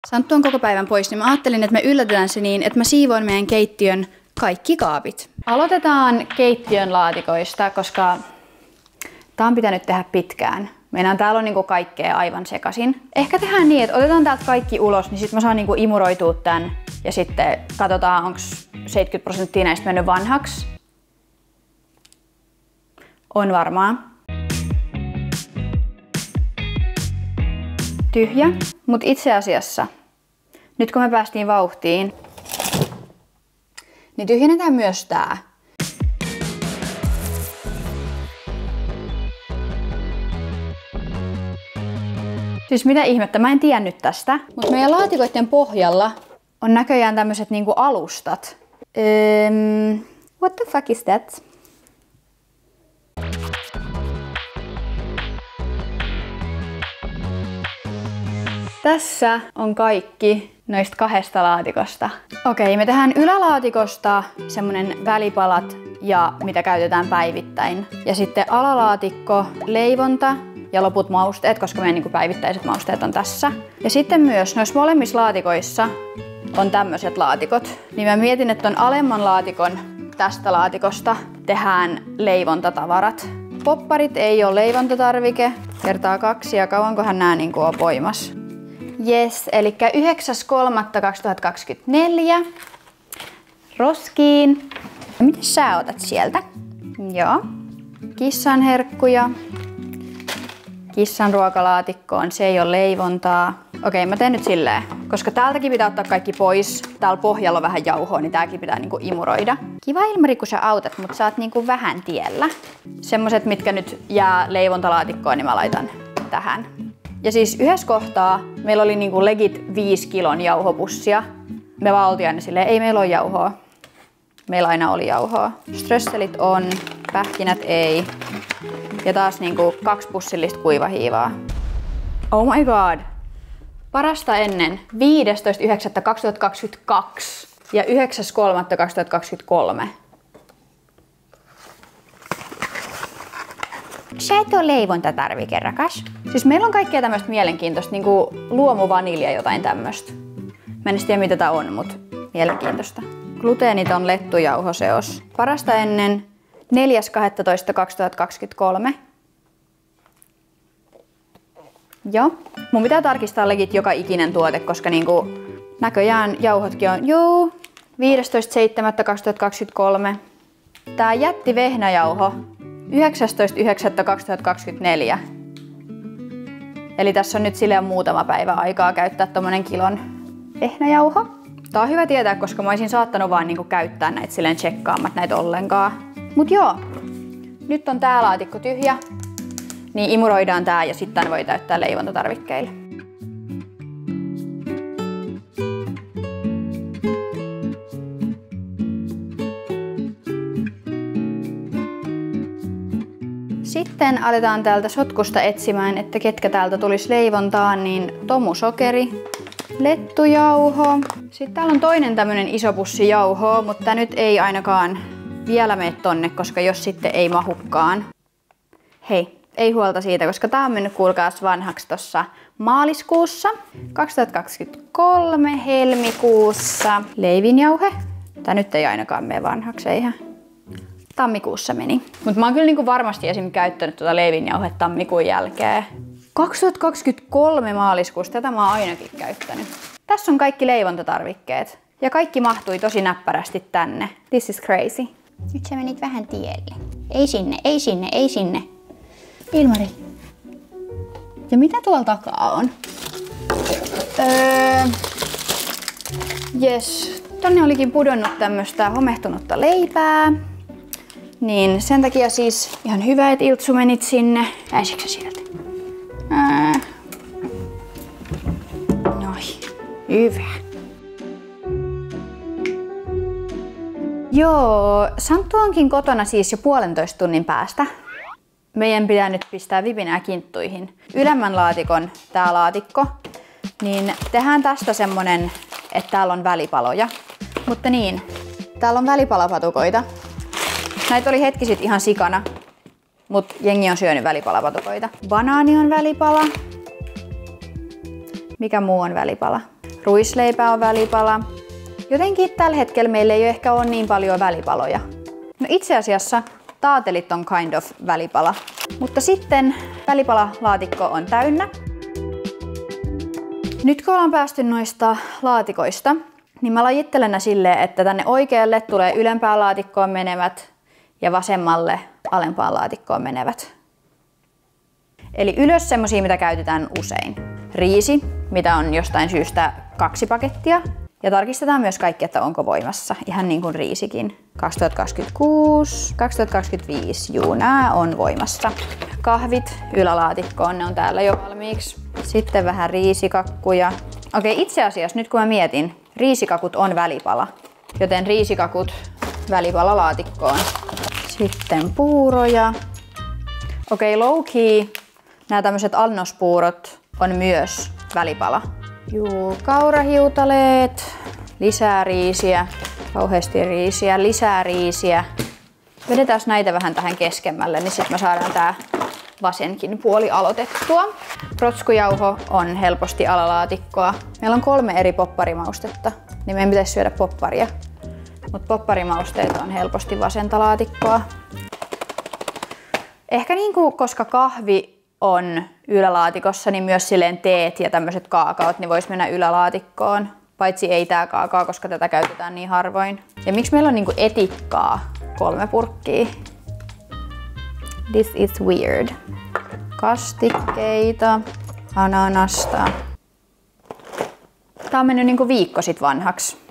Santtu on koko päivän pois, niin mä ajattelin, että me yllätetään se niin, että mä siivoin meidän keittiön kaikki kaapit. Aloitetaan keittiön laatikoista, koska tää on pitänyt tehdä pitkään. Meidän täällä on niinku kaikkea aivan sekasin. Ehkä tehdään niin, että otetaan täältä kaikki ulos, niin sit mä saan niinku imuroitua tän. Ja sitten katsotaan, onko 70% näistä mennyt vanhaksi. On varmaan. Tyhjä, mutta itse asiassa, nyt kun me päästiin vauhtiin, niin tyhjennetään myös tää. Siis mitä ihmettä, mä en tiennyt tästä, mutta meidän laatikoiden pohjalla on näköjään tämmöiset niinku alustat. What the fuck is that? Tässä on kaikki noista 2 laatikosta. Okei, me tehdään ylälaatikosta semmonen välipalat ja mitä käytetään päivittäin. Ja sitten alalaatikko, leivonta ja loput mausteet, koska meidän päivittäiset mausteet on tässä. Ja sitten myös noissa molemmissa laatikoissa on tämmöiset laatikot. Niin mä mietin, että ton alemman laatikon tästä laatikosta tehdään leivontatavarat. Popparit ei ole leivontatarvike. Kertaa 2 ja kauankohan nää on voimassa. Jes, eli 9.3.2024 roskiin. Mitä sä otat sieltä? Joo. Kissan herkkuja. Kissan ruokalaatikkoon, se ei ole leivontaa. Okei, mä teen nyt silleen, koska täältäkin pitää ottaa kaikki pois. Täällä pohjalla on vähän jauhoa, niin tääkin pitää imuroida. Kiva Ilmari, kun sä autat, mutta sä oot vähän tiellä. Semmoset, mitkä nyt jää leivontalaatikkoon, niin mä laitan tähän. Ja siis yhdessä kohtaa meillä oli legit 5 kilon jauhopussia. Me vaan oltiin aina silleen, ei meillä ole jauhoa. Meillä aina oli jauhoa. Strösselit on, pähkinät ei. Ja taas 2 pussillista kuivahiivaa. Oh my god! Parasta ennen 15.9.2022 ja 9.3.2023. Sä et ole leivontatarvike, rakas. Siis meillä on kaikkea tämmöistä mielenkiintoista, luomuvanilja jotain tämmöistä. Mä en tiedä mitä tää on, mut mielenkiintoista. Gluteeniton lettujauhoseos. Parasta ennen 4.12.2023. Joo. Mun pitää tarkistaa legit joka ikinen tuote, koska näköjään jauhotkin on 15.7.2023. Tää jätti vehnäjauho 19.9.2024. Eli tässä on nyt silleen muutama päivä aikaa käyttää tommonen kilon vehnäjauho. Tää on hyvä tietää, koska mä olisin saattanut vaan käyttää näitä silleen tsekkaamatta näitä ollenkaan. Mut joo, nyt on tää laatikko tyhjä. Niin imuroidaan tää ja sitten voi täyttää leivontatarvikkeille. Sitten aletaan täältä sotkusta etsimään, että ketkä täältä tulisi leivontaan, niin tomusokeri, lettujauho. Sitten täällä on toinen tämmönen iso pussi jauhoa, mutta nyt ei ainakaan vielä mene tonne, koska jos sitten ei mahukaan. Hei, ei huolta siitä, koska tää on mennyt kuulkaas vanhaksi tossa maaliskuussa. 2023 helmikuussa leivinjauhe. Tää nyt ei ainakaan mene vanhaksi, eihän. Tammikuussa meni. Mutta mä oon kyllä varmasti esim. Käyttänyt tuota leivinjauhetta tammikuun jälkeen. 2023 maaliskuussa, tätä mä oon ainakin käyttänyt. Tässä on kaikki leivontatarvikkeet. Ja kaikki mahtui tosi näppärästi tänne. This is crazy. Nyt sä menit vähän tielle. Ei sinne, ei sinne, ei sinne. Ilmari. Ja mitä tuolla takaa on? Jes, tonne olikin pudonnut tämmöstä homehtunutta leipää. Niin sen takia siis ihan hyvä, että Iltsu menit sinne. Pääsitkö sieltä? Noi, hyvä. Joo, Santtu onkin kotona siis jo 1,5 tunnin päästä. Meidän pitää nyt pistää vipinää kinttuihin. Ylemmän laatikon tää laatikko, niin tehdään tästä semmonen, että täällä on välipaloja. Mutta niin, täällä on välipalapatukoita. Näitä oli hetki sit ihan sikana, mut jengi on syönyt välipalapatukoita. Banaani on välipala. Mikä muu on välipala? Ruisleipä on välipala. Jotenkin tällä hetkellä meillä ei ehkä ole niin paljon välipaloja. No itse asiassa taatelit on kind of välipala. Mutta sitten välipalalaatikko on täynnä. Nyt kun ollaan päästy noista laatikoista, niin mä lajittelen ne silleen, että tänne oikealle tulee ylempään laatikkoon menevät ja vasemmalle alempaan laatikkoon menevät. Eli ylös semmosia, mitä käytetään usein. Riisi, mitä on jostain syystä 2 pakettia. Ja tarkistetaan myös kaikki, että onko voimassa. Ihan niin kuin riisikin. 2026, 2025, juu, nää on voimassa. Kahvit ylälaatikkoon, ne on täällä jo valmiiksi. Sitten vähän riisikakkuja. Okei, itse asiassa nyt kun mä mietin, riisikakut on välipala. Joten riisikakut välipalalaatikkoon. Sitten puuroja. Okei, low key. Nämä tämmöiset annospuurot on myös välipala. Juu, kaurahiutaleet, lisää riisiä, kauheasti riisiä, lisää riisiä. Vedetään näitä vähän tähän keskemmälle, niin sitten me saadaan tää vasenkin puoli aloitettua. Protskujauho on helposti alalaatikkoa. Meillä on 3 eri popparimaustetta, niin meidän pitäisi syödä popparia. Mutta popparimausteita on helposti vasenta laatikkoa. Ehkä niinku, koska kahvi on ylälaatikossa, niin myös silleen teet ja tämmöiset kaakaot niin vois mennä ylälaatikkoon. Paitsi ei tää kaakao, koska tätä käytetään niin harvoin. Ja miksi meillä on niinku etikkaa 3 purkkia? This is weird. Kastikkeita, ananasta. Tää on mennyt niinku viikko sit vanhaksi.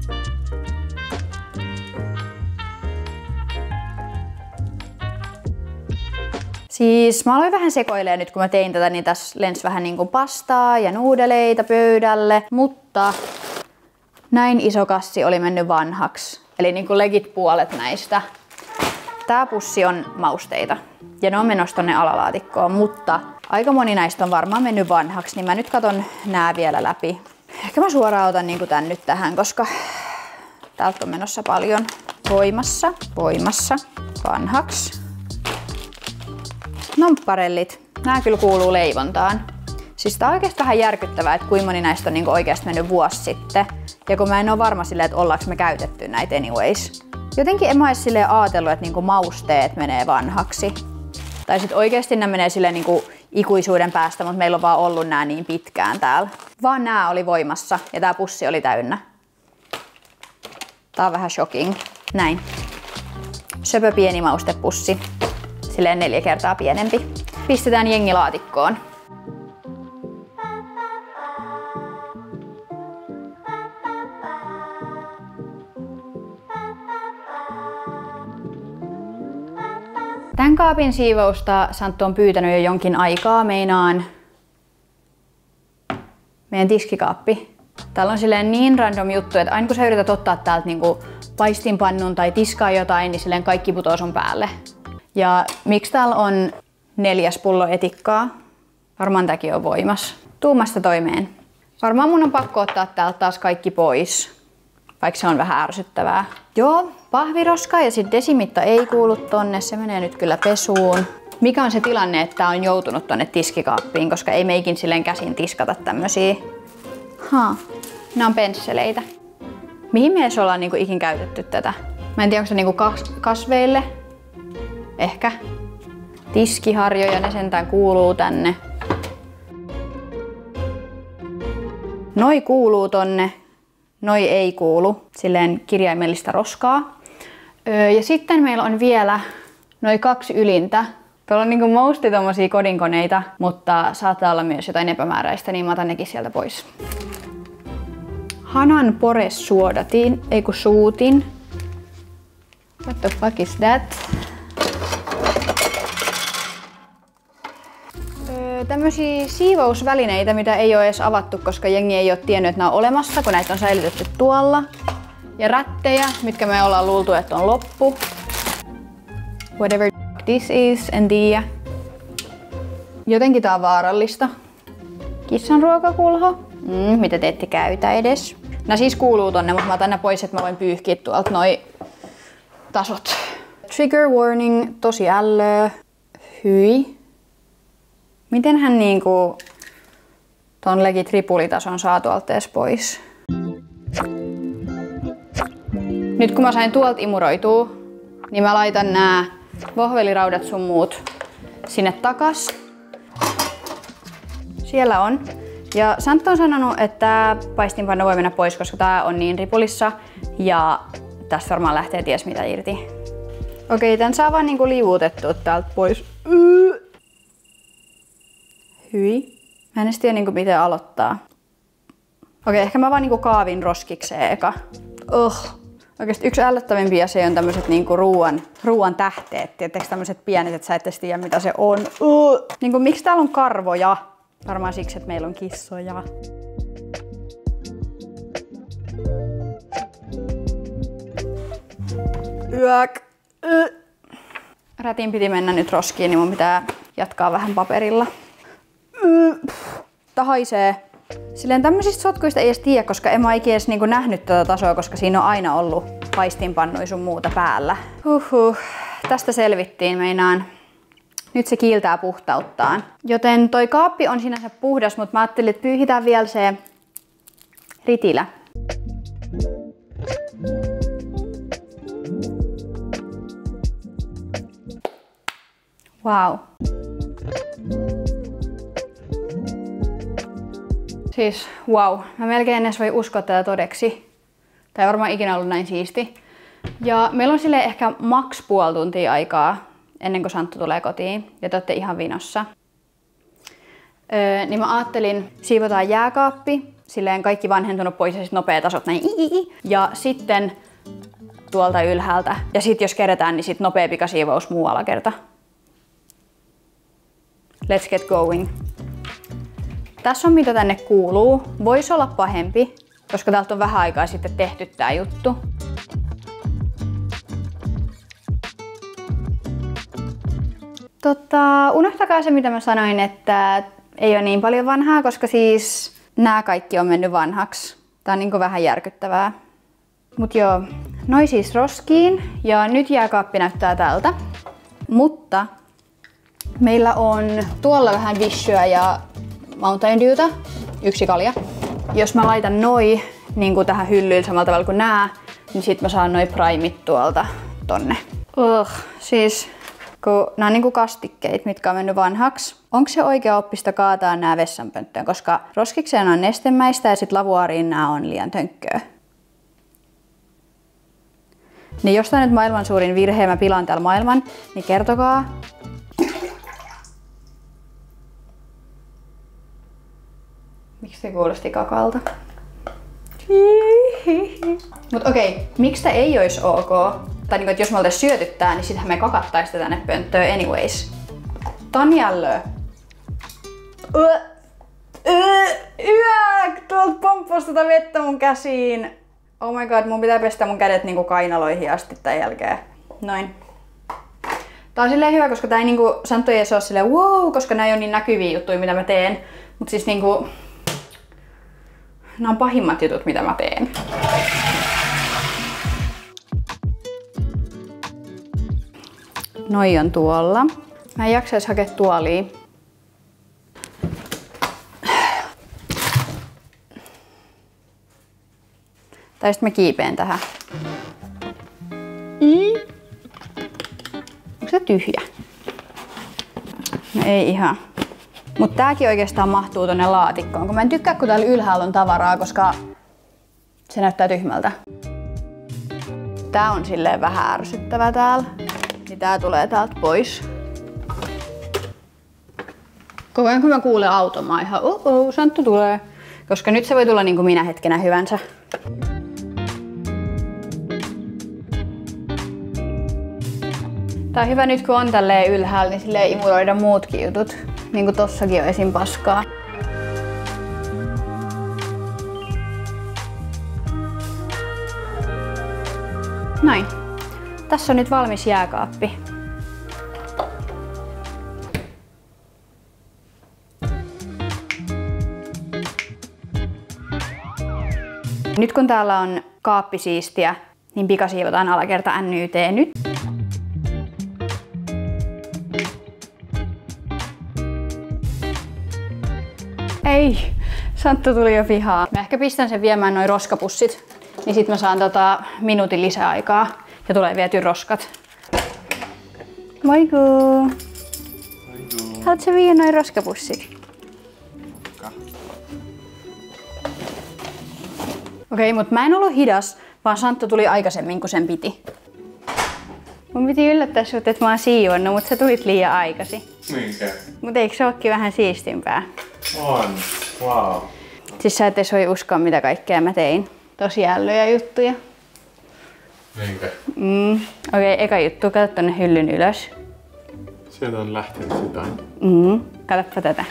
Siis mä aloin vähän sekoilemaan nyt kun mä tein tätä, niin tässä lensi vähän niinku pastaa ja nuudeleita pöydälle, mutta näin iso kassi oli mennyt vanhaksi. Eli niinku legit puolet näistä. Tää pussi on mausteita ja ne on menossa tonne alalaatikkoon, mutta aika moni näistä on varmaan mennyt vanhaksi, niin mä nyt katon nää vielä läpi. Ehkä mä suoraan otan niinku tän nyt tähän, koska täältä on menossa paljon. Voimassa, vanhaksi. Nompparellit. Nää kyllä kuuluu leivontaan. Siis tää on oikeesti vähän järkyttävää, että kuinka moni näistä on niinku oikeasti mennyt vuosi sitten. Ja kun mä en oo varma silleen, että ollaanko me käytetty näitä anyways. Jotenkin en mä ois silleen ajatellut, että niinku mausteet menee vanhaksi. Tai sit oikeesti nämä menee silleen niinku ikuisuuden päästä, mutta meillä on vaan ollut nää niin pitkään täällä. Vaan nää oli voimassa ja tää pussi oli täynnä. Tää on vähän shocking. Näin. Söpö pieni maustepussi. Silleen 4 kertaa pienempi. Pistetään jengi laatikkoon. Tän kaapin siivousta Santtu on pyytänyt jo jonkin aikaa. Meinaan meidän tiskikaappi. Täällä on silleen niin random juttu, että aina kun sä yrität ottaa täältä niinku paistinpannun tai tiskaa jotain, niin silleen kaikki putoo sun päälle. Ja miksi täällä on 4. pullo etikkaa? Varmaan tääkin on voimas. Tuumasta toimeen. Varmaan mun on pakko ottaa täältä taas kaikki pois, vaikka se on vähän ärsyttävää. Joo, pahviroska ja sit desimitta ei kuulu tonne, se menee nyt kyllä pesuun. Mikä on se tilanne, että tää on joutunut tonne tiskikaappiin, koska ei meikin silleen käsin tiskata tämmösiä. Nää on pensseleitä. Mihin mielessä ollaan niinku ikin käytetty tätä? Mä en tiedä, onko se niinku kasveille. Ehkä. Tiskiharjoja, ne sentään kuuluu tänne. Noi kuuluu tonne, noi ei kuulu. Silleen kirjaimellista roskaa. Ja sitten meillä on vielä noi 2 ylintä. Tuolla on niinku mostly tommosia kodinkoneita, mutta saattaa olla myös jotain epämääräistä, niin mä otan nekin sieltä pois. Hanan pores suodatin, ei kun suutin. What the fuck is that? Tämmöisiä siivousvälineitä, mitä ei ole edes avattu, koska jengi ei ole tiennyt, että nämä on olemassa, kun näitä on säilytetty tuolla. Ja rättejä, mitkä me ollaan luultu, että on loppu. Whatever this is, en tiedä. Jotenkin tää on vaarallista. Kissan ruokakulho. Mitä te ette käytä edes. Nää siis kuuluu tonne, mutta mä otan nää pois, että mä voin pyyhkiä tuolta noi tasot. Trigger warning, tosi ällöä. Hyi. Miten hän niinku ton legit ripulitason saa tuolta edes pois. Nyt kun mä sain tuolta imuroitua, niin mä laitan nää vohveliraudat sun muut sinne takas. Siellä on. Ja Santtu on sanonut, että tää paistinpannu voi mennä pois, koska tää on niin ripulissa ja tästä varmaan lähtee ties mitä irti. Okei, tän saa vaan niinku liuutettua täältä pois. Hyi. Mä en edes tiedä niinku miten aloittaa. Okei, ehkä mä vaan niinku kaavin roskikseen eka. Oikeesti yksi ällöttävimpiä asia on tämmöset niinku ruuan tähteet. Tiedättekö tämmöset pienet, että sä et edes tiedä mitä se on. Niinku miksi täällä on karvoja? Varmaan siksi, että meillä on kissoja. Rätin piti mennä nyt roskiin, niin mun pitää jatkaa vähän paperilla. Tää haisee. Silleen tämmöisistä sotkuista ei edes tiedä, koska en mä ikinä edes niinku nähnyt tätä tasoa, koska siinä on aina ollut paistinpannui sun muuta päällä. Tästä selvittiin meinaan. Nyt se kiiltää puhtauttaan. Joten toi kaappi on sinänsä puhdas, mutta mä ajattelin, että pyyhitään vielä se ritilä. Wow. Siis wow. Mä melkein edes voi uskoa tätä todeksi. Tää ei varmaan ikinä ollut näin siisti. Ja meillä on silleen ehkä maks puoli tuntia aikaa ennen kuin Santtu tulee kotiin ja te olette ihan vinossa. Niin mä ajattelin, siivotaan jääkaappi, silleen kaikki vanhentunut pois ja sit nopea tasot näin ja sitten tuolta ylhäältä. Ja sit jos kerätään, niin sit nopea pikasiivous muu alakerta. Let's get going. Tässä on mitä tänne kuuluu. Voisi olla pahempi, koska täältä on vähän aikaa sitten tehty tää juttu. Unohtakaa se mitä mä sanoin, että ei ole niin paljon vanhaa, koska siis nämä kaikki on mennyt vanhaksi. Tää on niinku vähän järkyttävää. Mut joo, noi siis roskiin ja nyt jääkaappi näyttää tältä. Mutta meillä on tuolla vähän Vishua ja Mountain Dewta, yksi kalja. Jos mä laitan noi niin tähän hyllyyn samalla tavalla kuin nää, niin sit mä saan noi primit tuolta tonne. Siis kun nää on niinku kastikkeet, mitkä on mennyt vanhaksi. Onko se oikea oppista kaataa nää vessanpönttöön, koska roskikseen on nestemäistä ja sit lavuaariin nää on liian tönkköä. Niin jos tää on nyt maailman suurin virhe ja mä pilaan täällä maailman, niin kertokaa. Miksi se kuulosti kakalta? Mut okei, miksi tää ei ois ok? Tai niinku, että jos me oltais syöty tää, niin sittenhän me kakattais tänne pönttöön anyways. Tanjalle. Tuolta pomppasi tota vettä mun käsiin. Oh my god, mun pitää pestä mun kädet niinku kainaloihin asti tän jälkeen. Noin. Tää on silleen hyvä, koska tää ei niinku, Santtu ei ole silleen wow, koska nää ei oo niin näkyviä juttuja mitä mä teen. Mut siis niinku, nää on pahimmat jutut mitä mä teen. Noi on tuolla. Mä en jaksa edes hakea tuolia. Tai sit mä kiipeen tähän. Onko se tyhjä? No ei ihan. Mut tääkin oikeastaan mahtuu tonne laatikkoon, kun mä en tykkää kun täällä ylhäällä on tavaraa, koska se näyttää tyhmältä. Tää on silleen vähän ärsyttävä täällä. Niin tää tulee täältä pois. Koko ajan kun mä kuulen auton, mä ihan Santtu tulee. Koska nyt se voi tulla niin kuin minä hetkenä hyvänsä. Tää on hyvä nyt kun on tälleen ylhäällä, niin silleen imuroida muutkin jutut. Niin kuin tossakin on esim. Paskaa. Noin. Tässä on nyt valmis jääkaappi. Nyt kun täällä on kaappi siistiä, niin pikasiivotaan alakerta NYT nyt. Ei, Santtu tuli jo pihaan. Mä ehkä pistän sen viemään noin roskapussit, niin sit mä saan minuutin lisäaikaa ja tulee viety roskat. Moiku! Haluatko sä viedä noin roskapussit? Okei, mut mä en ollut hidas, vaan Santtu tuli aikaisemmin kuin sen piti. Mun piti yllättää sut, että mä oon siivonnut, mut sä tulit liian aikaisin. Minkä? Mut eikö se ookin vähän siistimpää? On. Wow. Siis sä et edes voi uskoa, mitä kaikkea mä tein. Tosi ällöjä juttuja. Minkä? Okei, eka juttu. Kato tonne hyllyn ylös. Sieltä on lähtenyt jotain. Katoppa tätä.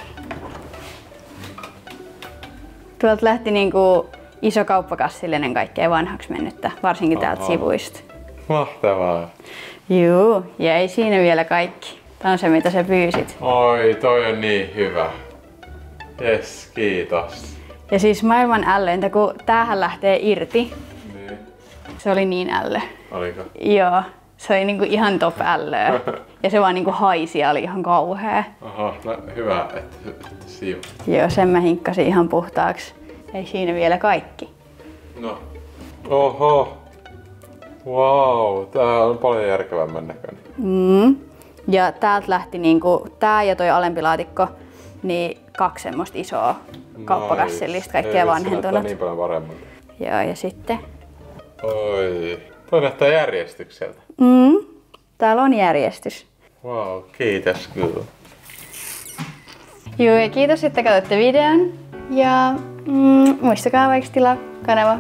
Tuolta lähti niinku iso kauppakassillinen kaikkea vanhaksi mennyttä, varsinkin täältä sivuista. Mahtavaa. Juu, ja ei siinä vielä kaikki. Tää on se, mitä sä pyysit. Oi, toi on niin hyvä. Jes, kiitos. Ja siis maailman ällöintä, kun tämähän lähtee irti. Niin. Se oli niin ällö. Oliko? Joo, se oli niinku ihan top ällöä. Ja se vaan niinku haisi ja oli ihan kauhea. Oho, no hyvä, että siivot. Joo, sen mä hinkkasin ihan puhtaaksi. Ei siinä vielä kaikki. No. Oho. Wow, tää on paljon järkevämmän näköinen. Ja täältä lähti niinku tää ja toi alempi laatikko, niin 2 semmoista isoa kauppakassillista, kaikkea vanhentunut. Niin paljon paremmin. Joo, ja sitten... Oi, toi näyttää järjestykseltä. Täällä on järjestys. Wow, kiitos kyllä. Joo, ja kiitos, että katsotte videon. Ja muistakaa vaikka tilaa kanava.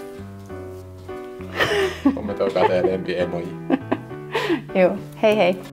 Kommentoikaa teidän lempi emoji. Joo, hei hei!